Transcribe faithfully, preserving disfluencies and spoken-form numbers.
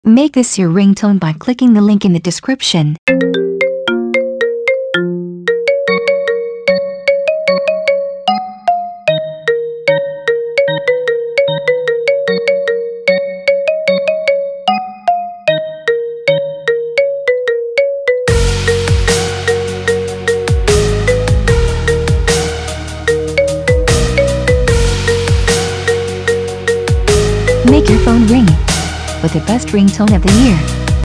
Make this your ringtone by clicking the link in the description. Make your phone ring with the best ringtone of the year.